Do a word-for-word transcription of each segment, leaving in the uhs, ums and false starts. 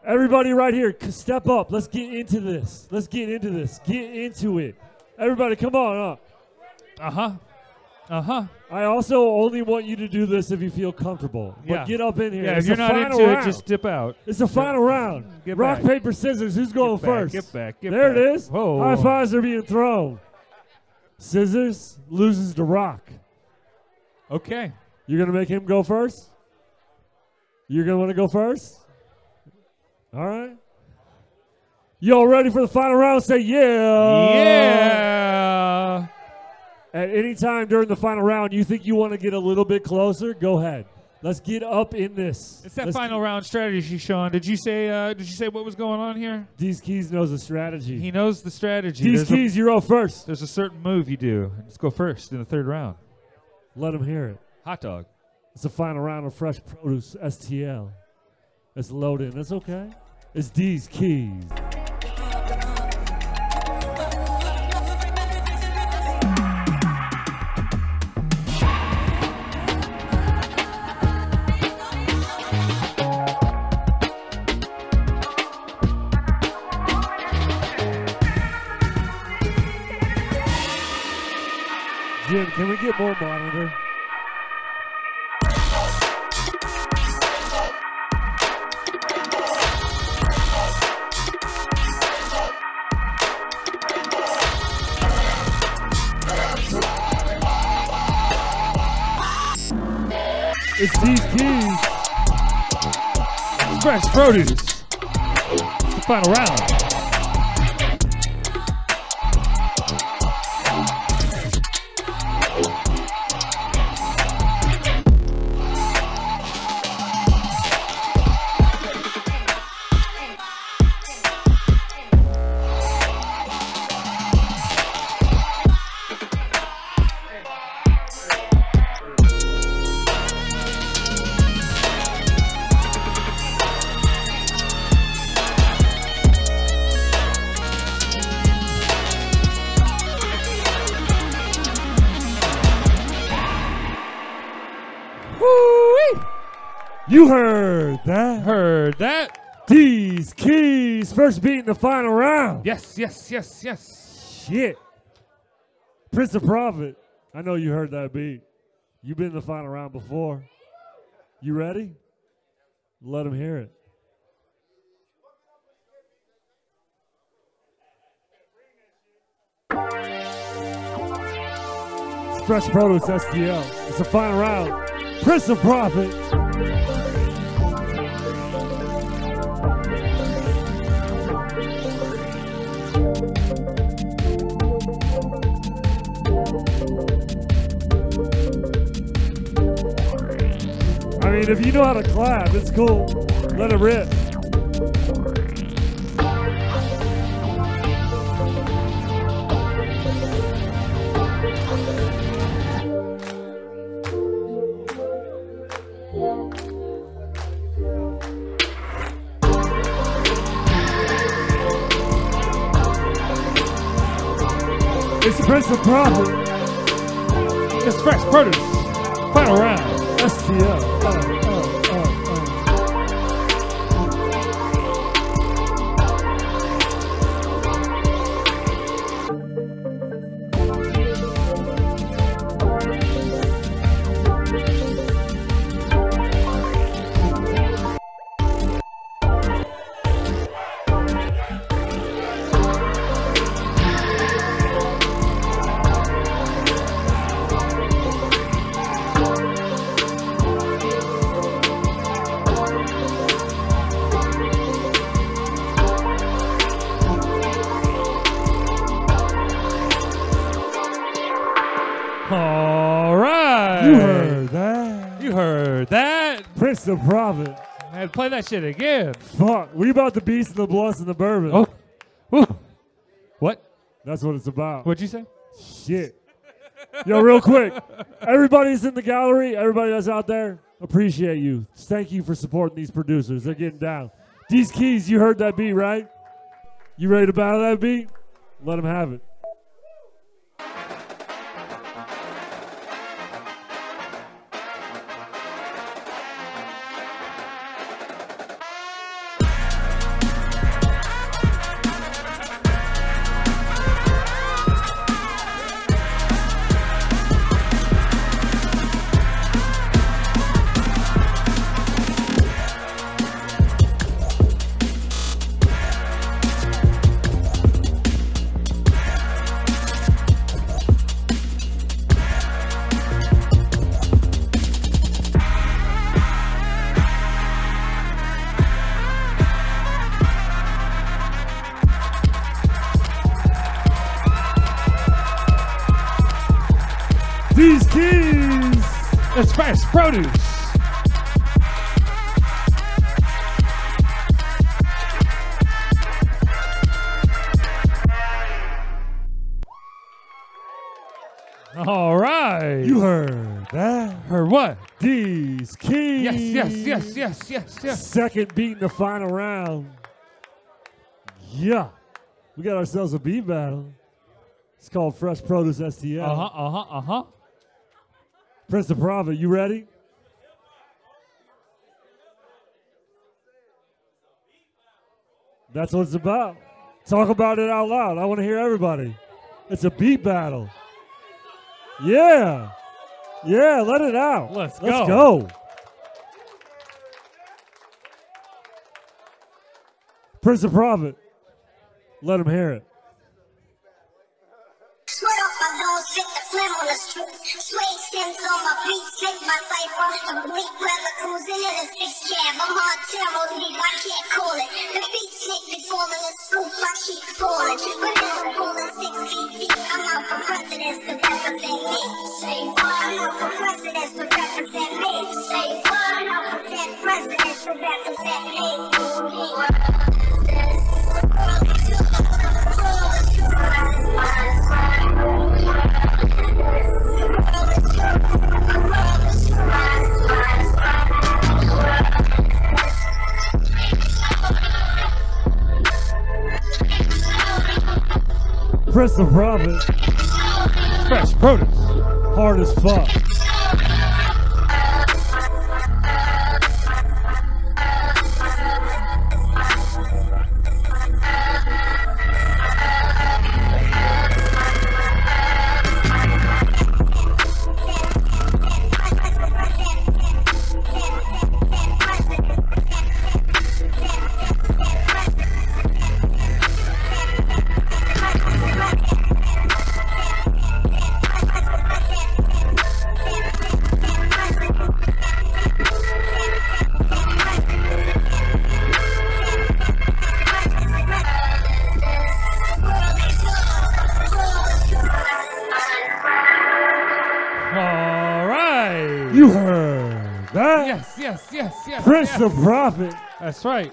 Everybody right here, step up. Let's get into this. Let's get into this. Get into it. Everybody, come on up. Uh-huh. Uh-huh. I also only want you to do this if you feel comfortable. But yeah. get up in here. Yeah, it's if you're not into round. it, just dip out. It's the final round. Get Rock, back. paper, scissors. Who's going get back, first? Get back. Get there back. it is. Whoa. High fives are being thrown. Scissors loses to rock. Okay. You're going to make him go first? You're going to want to go first? All right. Y'all ready for the final round? Say yeah. Yeah. At any time during the final round, you think you want to get a little bit closer, go ahead. Let's get up in this. It's that Let's final round strategy, Sean. Did you say uh, Did you say what was going on here? DEEZKEYZ knows the strategy. He knows the strategy. DEEZKEYZ, you're up first. There's a certain move you do. Let's go first in the third round. Let him hear it. Hot dog. It's the final round of Fresh Produce S T L. Let's load in. That's okay. It's DEEZKEYZ. Jim, can we get more monitor? It's DEEZKEYZ. Fresh Produce. It's the final round. You heard that? Heard that? DEEZKEYZ first beat in the final round. Yes, yes, yes, yes. Shit. Prince of Prophet. I know you heard that beat. You've been in the final round before. You ready? Let him hear it. It's Fresh Produce S T L. It's the final round. Prince of Prophet. I mean, if you know how to clap, it's cool. Let it rip. It's Prince of Prophet. It's Fresh Produce. Final round. S T L. Uh, uh, uh, uh. All right. You heard that? You heard that? Prince of Prophet. Man, play that shit again. Fuck. We about the beast and the blunts and the bourbon. Oh. Ooh. What? That's what it's about. What'd you say? Shit. Yo, real quick. Everybody's in the gallery. Everybody that's out there, appreciate you. Thank you for supporting these producers. They're getting down. DEEZKEYZ, you heard that beat, right? You ready to battle that beat? Let them have it. DEEZKEYZ. It's fresh produce. All right. You heard that? Heard what? DEEZKEYZ. Yes, yes, yes, yes, yes, yes. Second beat in the final round. Yeah. We got ourselves a beat battle. It's called Fresh Produce S T L. Uh-huh, uh-huh, uh-huh. Prince the Prophet, you ready? That's what it's about. Talk about it out loud. I want to hear everybody. It's a beat battle. Yeah. Yeah, let it out. Let's Let's go. go. Prince the Prophet, let him hear it. Sweat off my nose, fit the phlegm on the street. Suede stems on my beats, make my cipher. I'm weak weather cruising in a six cab. I'm hard terror, deep, I can't call it. The beat snake be falling in swoop, I keep falling. But now I'm falling six feet deep. I'm out for presidents to represent me. Say what? I'm out for presidents to represent me. Say what? I'm out for dead presidents to represent me. Prince the Prophet, Fresh produce. hard as fuck. You heard that? Yes, yes, yes, yes. Prince yes. the Prophet. That's right.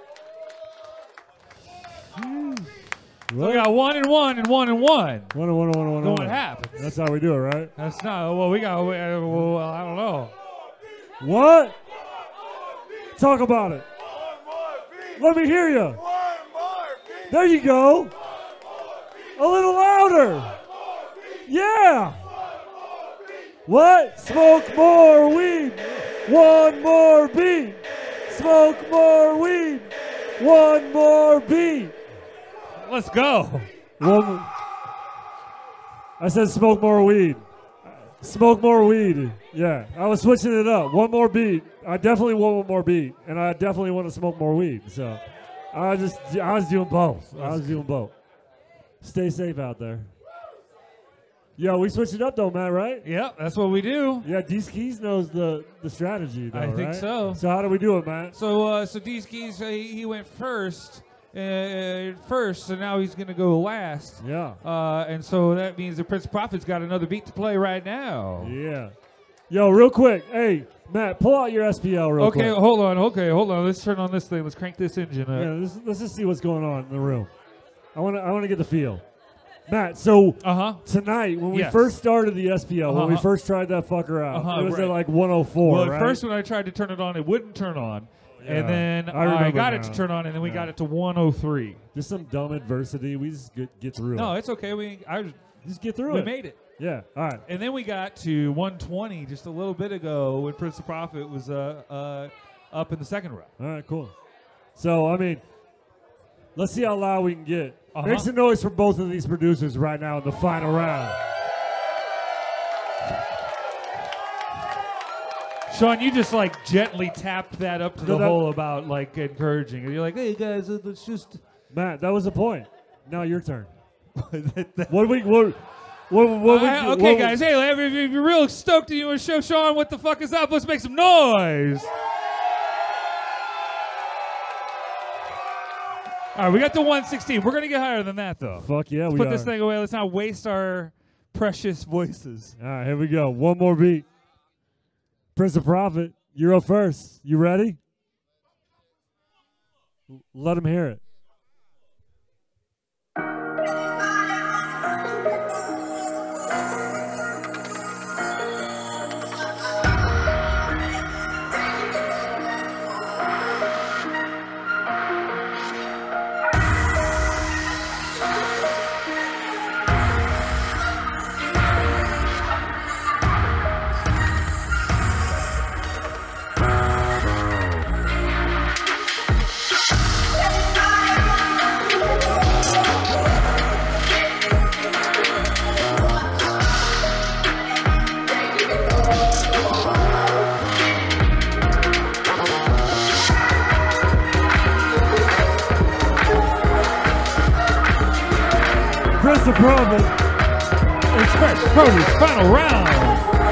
Well, So we got one and one and one and one. one and one and one and one. Then and what one. happens? That's how we do it, right? That's not, well, we got, we, uh, well, I don't know. What? Talk about it. Let me hear you. There you go. A little louder. Yeah. What? Smoke more weed. One more beat. Smoke more weed. One more beat. Let's go. One, I said smoke more weed. Smoke more weed. Yeah, I was switching it up. One more beat. I definitely want one more beat, and I definitely want to smoke more weed. So I just, I was doing both. I was doing both. Stay safe out there. Yo, we switched it up though, Matt, right? Yep, that's what we do. Yeah, DEEZKEYZ knows the, the strategy though, I think right? so. So how do we do it, Matt? So, uh, so DEEZKEYZ, uh, he he went first, uh, first, so now he's gonna go last. Yeah. Uh, and so that means the Prince Prophet's got another beat to play right now. Yeah. Yo, real quick. Hey, Matt, pull out your S P L real Okay, quick. hold on. Okay, hold on. Let's turn on this thing. Let's crank this engine up. Yeah, let's, let's just see what's going on in the room. I want to I want to get the feel. Matt, so Uh-huh. tonight when we Yes. first started the S P L, when we Uh-huh. first tried that fucker out, Uh-huh, it was right. at like one oh four, Well, at right? first when I tried to turn it on, it wouldn't turn on. Yeah, And then I I, remember got it now. to turn on, and then we Yeah. got it to one oh three. Just some dumb adversity. We just get, get through No, it. it's okay. We I Just get through we it. made it. Yeah, all right. And then we got to one twenty just a little bit ago when Prince the Prophet was uh, uh, up in the second round. All right, cool. So, I mean, let's see how loud we can get. Uh-huh. Make some noise for both of these producers right now in the final round. Sean, you just like gently tapped that up to No, the that- hole about like encouraging. And you're like, hey guys, uh, let's just. Matt, that was the point. Now your turn. what we what what, what we I- do- okay, what- guys. Hey, if if you're real stoked and you want to show Sean what the fuck is up, let's make some noise. All right, we got the one sixteen. We're gonna get higher than that though. Fuck yeah, we Put are. this thing away. Let's not waste our precious voices. All right, here we go. One more beat. Prince of Prophet, you're up first. You ready? Let him hear it. Prince of Prophet. It's Fresh Produce final round.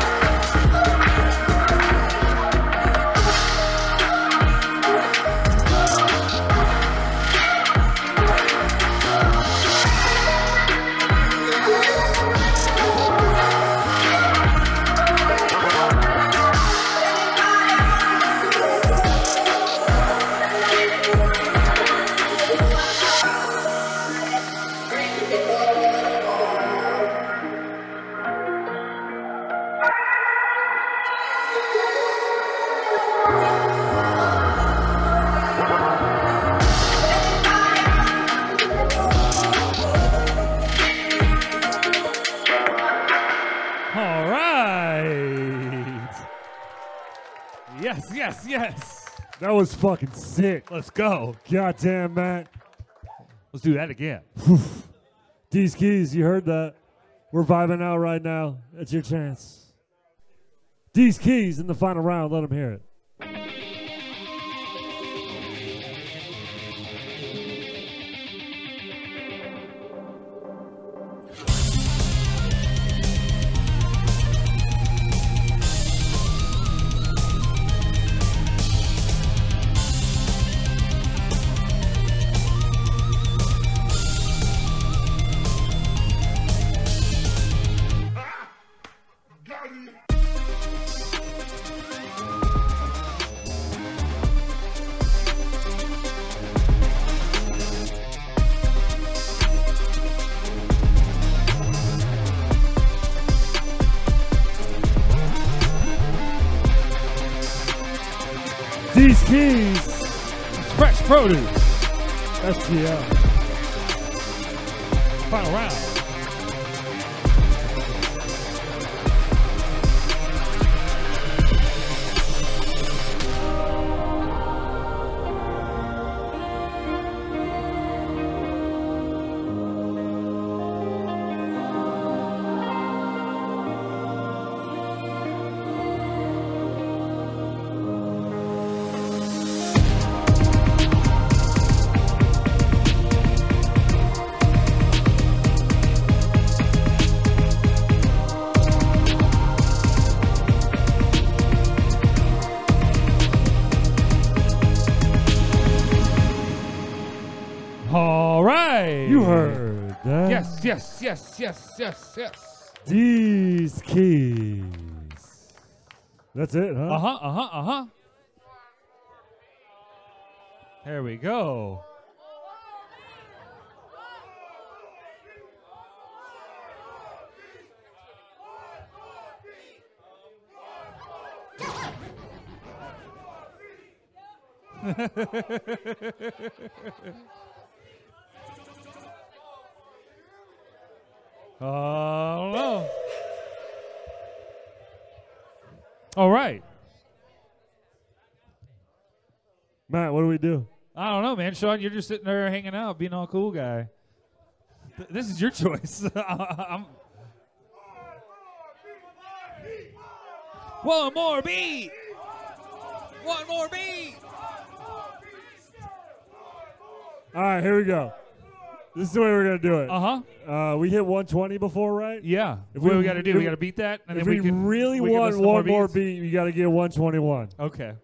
Yes, yes, yes. That was fucking sick. Let's go. Goddamn, Matt. Let's do that again. DEEZKEYZ, you heard that. We're vibing out right now. It's your chance. DEEZKEYZ in the final round. Let them hear it. DEEZKEYZ. Fresh Produce. S T L. Final round. All right. You heard that. Yes, yes, yes, yes, yes, yes. DEEZKEYZ. That's it, huh? Uh-huh, uh-huh, uh-huh. There we go. Oh, no. All right. Matt, what do we do? I don't know, man. Sean, you're just sitting there hanging out, being all cool guy. Th- this is your choice. I'm One more beat. One more beat. All right, here we go. This is the way we're going to do it. Uh-huh. Uh, we hit one twenty before, right? Yeah. If what we- do we got to do? if- We got to beat that? And if then we, we, can, really we can want listen to one more beats? beat, you got to get one twenty-one. Okay.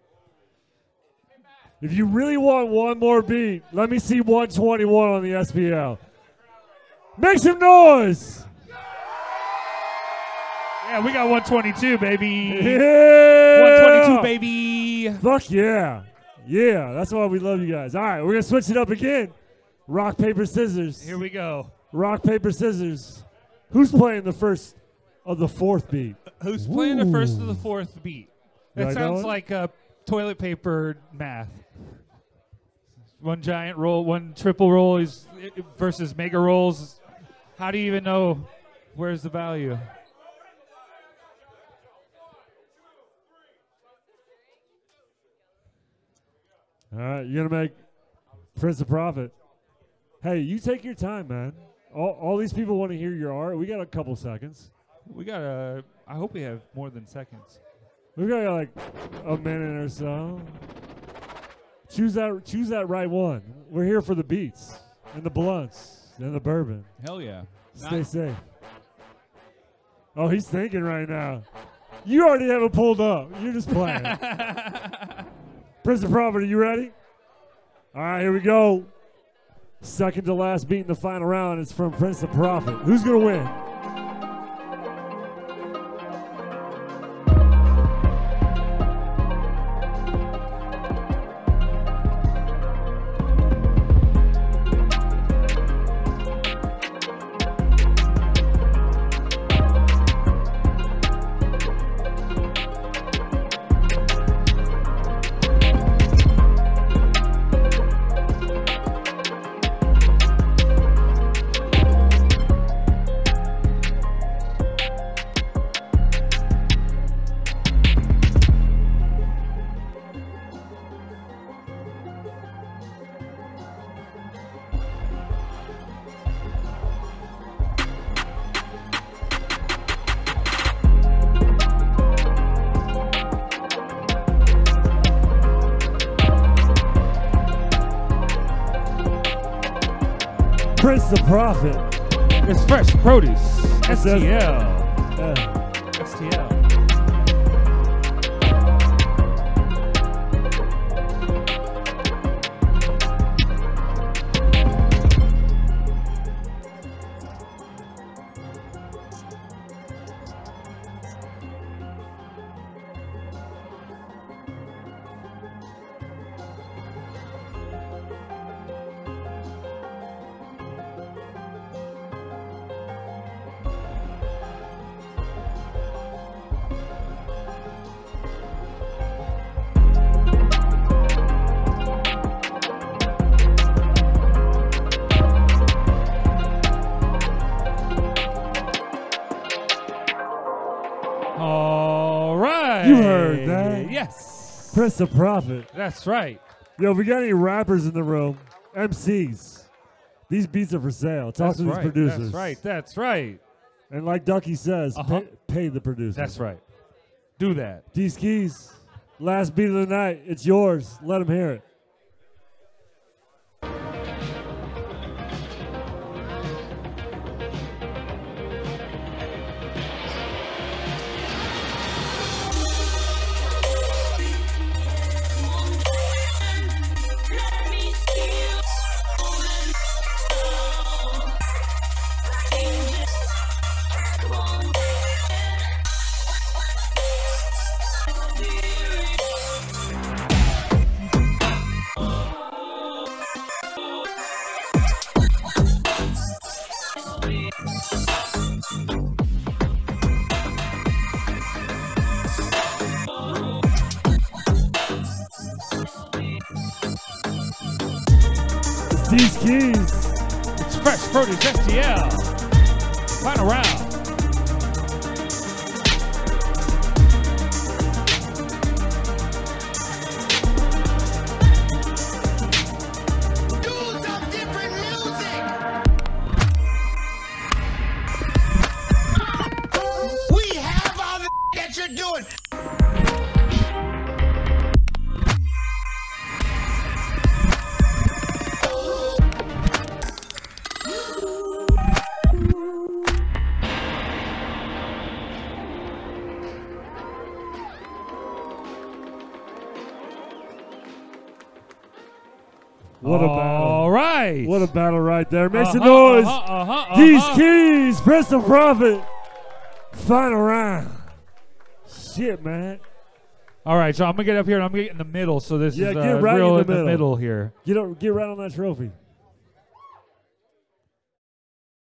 If you really want one more beat, let me see one twenty-one on the S P L. Make some noise! Yeah, we got one twenty-two, baby. Yeah. one twenty-two, baby. Fuck yeah. Yeah, that's why we love you guys. All right, we're going to switch it up again. Rock, paper, scissors. Here we go. Rock, paper, scissors. Who's playing the first of the fourth beat? Who's playing the first of the fourth beat? You That like that sounds one? like uh, toilet paper math. One giant roll, one triple roll is versus mega rolls. How do you even know where's the value? All right, you're going to make Prince of Profit. Hey, you take your time, man. All, all these people want to hear your art. We got a couple seconds. We got a. I hope we have more than seconds. We got like a minute or so. Choose that. Choose that right one. We're here for the beats and the blunts and the bourbon. Hell yeah. Stay Not- safe. Oh, he's thinking right now. You already have it pulled up. You're just playing. Prince of Profit, are you ready? All right, here we go. Second to last beat in the final round is from Prince of Profit. Who's going to win? Prince the Prophet. It's Fresh Produce. It S says- T L. Yeah. S T L. All right. You heard that. Yes. Prince the Prophet. That's right. Yo, if we got any rappers in the room, M Cs, these beats are for sale. Talk That's to these right. producers. That's right. That's right. And like Ducky says, Uh-huh. pay, pay the producers. That's right. Do that. DEEZKEYZ, last beat of the night. It's yours. Let them hear it. DEEZKEYZ. It's Fresh Produce S T L. Final round. Do some different music. We have all the that you're doing. What a battle. All right. What a battle right there. Make some Uh-huh, noise. uh-huh, uh-huh, uh-huh. DEEZKEYZ, Prince the Prophet. Final round. Shit, man. All right, so I'm gonna get up here and I'm gonna get in the middle. So this Yeah, is get uh, right real in the in the middle. middle here. Get up, get right on that trophy.